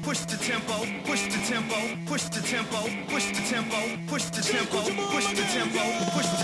push the tempo, push the tempo, push the tempo, push the tempo, push the tempo, push the tempo, push the